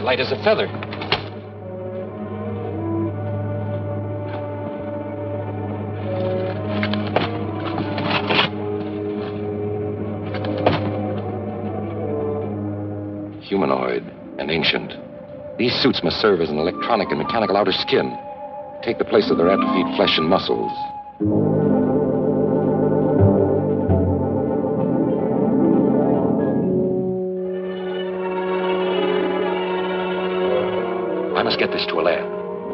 light as a feather. Humanoid and ancient. These suits must serve as an electronic and mechanical outer skin. Take the place of their atrophied flesh and muscles. I must get this to a lab.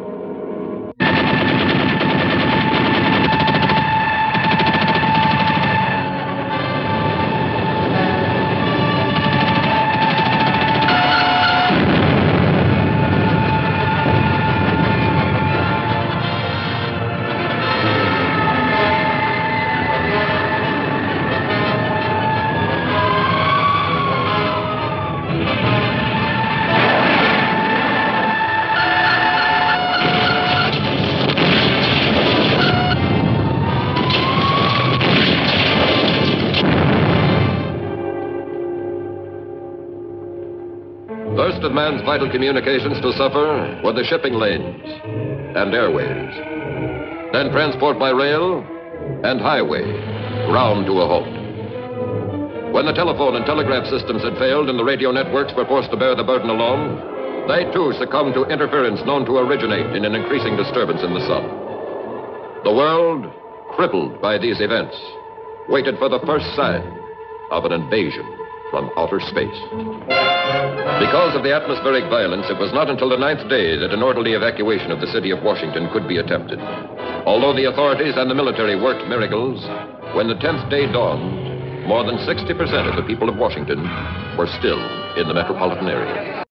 First of man's vital communications to suffer were the shipping lanes and airways. Then transport by rail and highway, ground to a halt. When the telephone and telegraph systems had failed and the radio networks were forced to bear the burden alone, they too succumbed to interference known to originate in an increasing disturbance in the sun. The world, crippled by these events, waited for the first sign of an invasion from outer space. Because of the atmospheric violence, it was not until the 9th day that an orderly evacuation of the city of Washington could be attempted. Although the authorities and the military worked miracles, when the 10th day dawned, more than 60% of the people of Washington were still in the metropolitan area.